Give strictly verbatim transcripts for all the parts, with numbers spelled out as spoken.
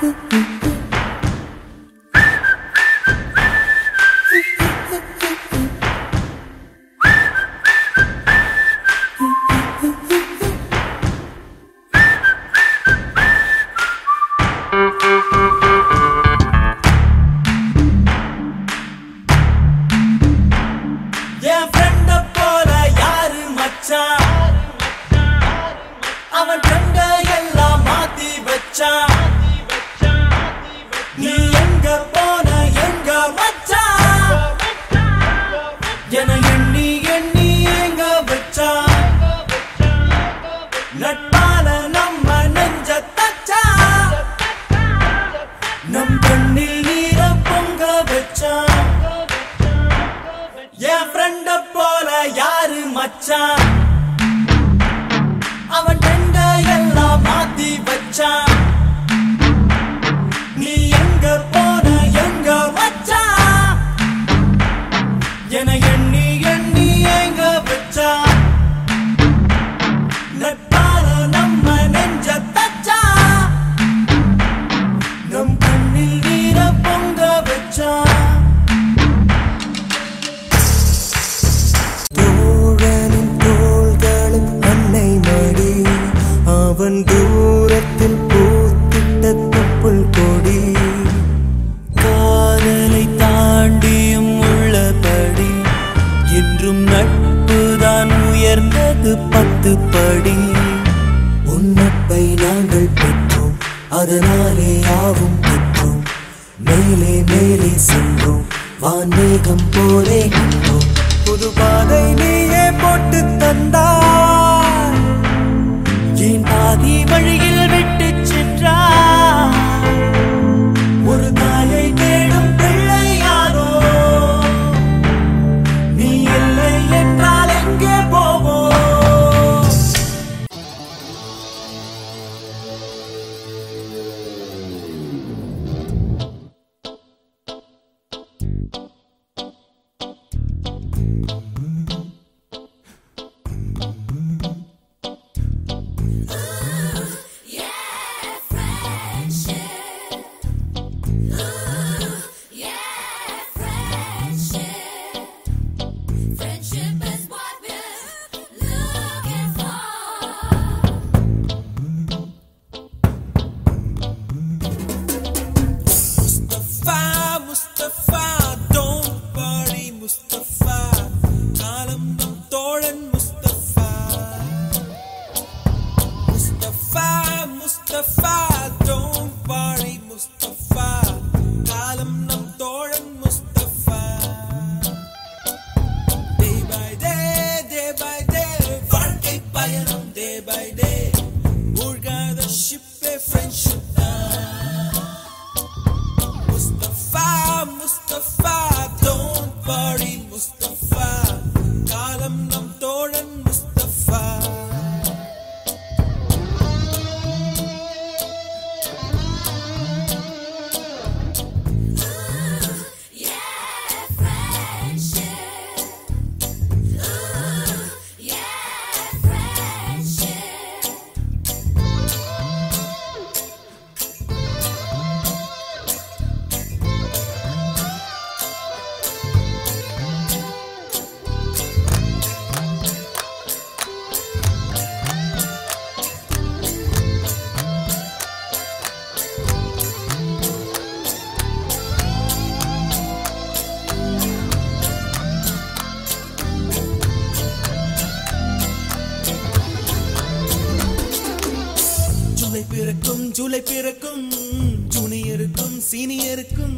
ஜூலை பிறக்கும் ஜூனியருக்கும் சீனியருக்கும்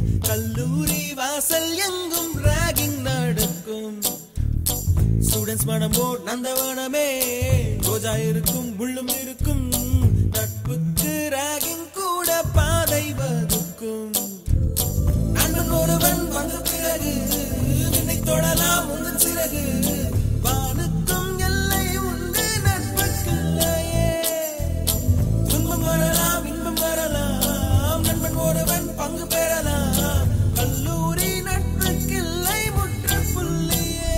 கல்லூரி வாசல் எங்கும் ராகிங் நடக்கும். ஸ்டூடெண்ட்ஸ் மனம் போட் நந்தவனமே ரோஜா இருக்கும் முள்ளும் இருக்கும். நட்புக்கு ராகிங் கூட பாதை வகுக்கும். நண்பன் ஒருவன் வந்த பிறகு நின்னை தொடலாம் உந்தன் சிறகு. வானுக்கும் எல்லை உண்டு நட்புக்குள்ளையே. துன்பம் வரலாம் இன்பம் வரலாம் நண்பன் ஒருவன் பங்கு பெறலாம். கல்லூரி நட்புக்கில்லை முற்றுப்புள்ளியே.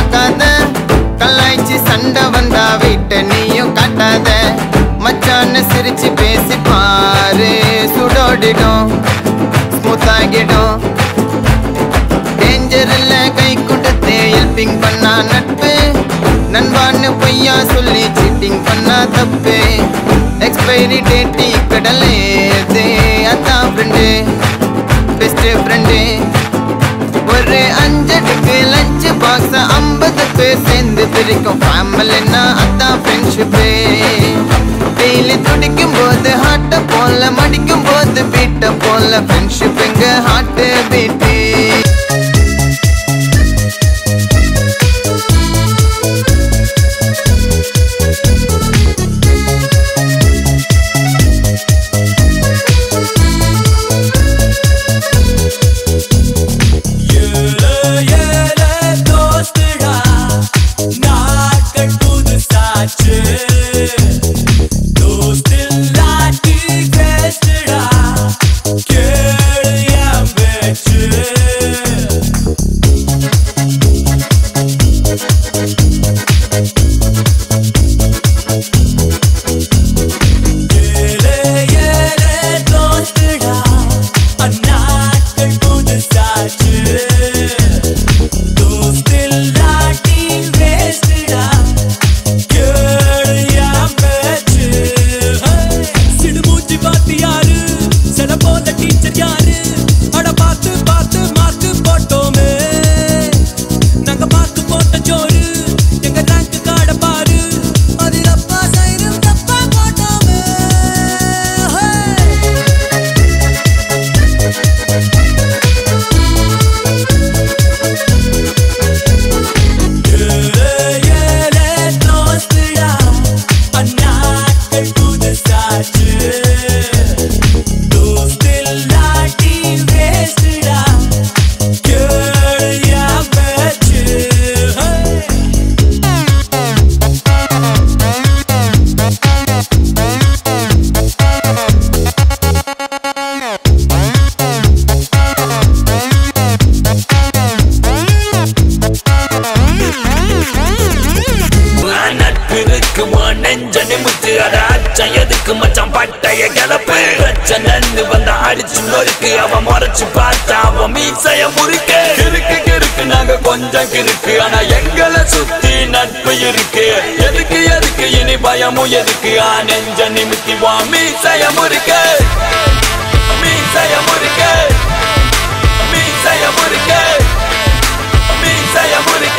பார்க்காத கலாய்ச்சி சண்டை வந்தா வீட்டை நீயும் காட்டாத மச்சான்னு சிரிச்சு பேசி பாரு சுடோடிடும் ஸ்மூத் ஆகிடும் டேஞ்சர் இல்ல கை கொடுத்து ஹெல்பிங் பண்ணா நட்பு நண்பான்னு பொய்யா சொல்லி சீட்டிங் பண்ணா தப்பு எக்ஸ்பைரி டேட்டி கடலேதே அதான் ஃப்ரெண்டு பெஸ்ட் ஃப்ரெண்டு ஒரு அஞ்சடுக்கு லஞ்ச் பாக்ஸ் ஐம்பது பேர் சேர்ந்து பிரிக்கும் ஃபேமிலின்னா அதான் ஃப்ரெண்ட்ஷிப்பு டெய்லி துடிக்கும் போது ஹார்ட்டை போல மடிக்கும் போது பீட்டை போல ஃப்ரெண்ட்ஷிப் எங்க ஹார்ட்டு பீட்டு கொஞ்சம் இருக்கு ஆனா எங்களை சுத்தி நட்பு இருக்கு எதுக்கு எதுக்கு இனி பயமும் எதுக்கு நெஞ்ச நிமித்தி வா மீசைய முறிக்க மீசைய முறிக்க மீசைய முறிக்க மீசைய முறிக்க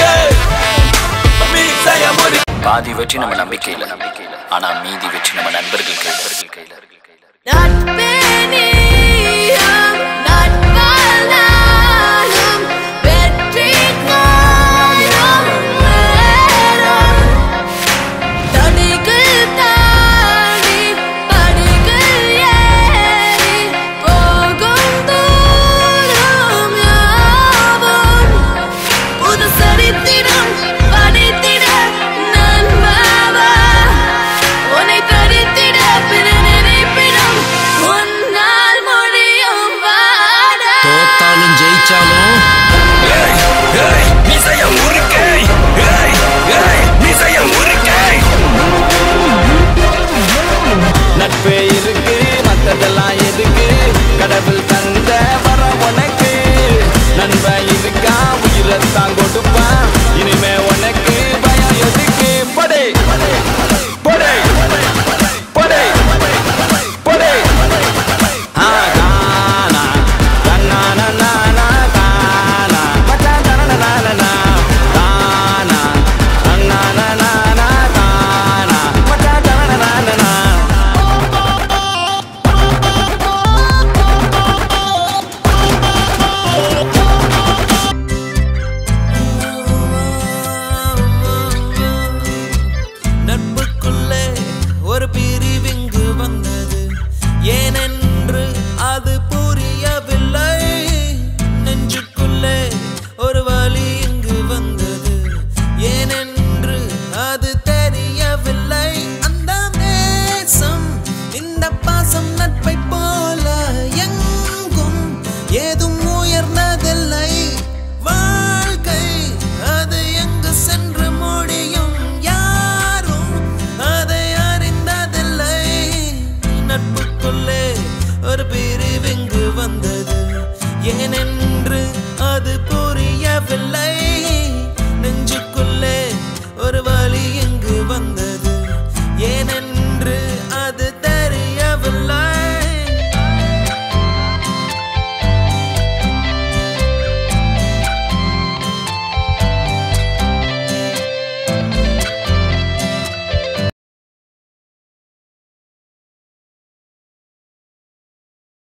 மீசைய முறிக்க பாதி வெற்றி நம்ம நம்பிக்கையில ஆனா மீதி வெற்றி நம்ம நண்பர்கள் கையில.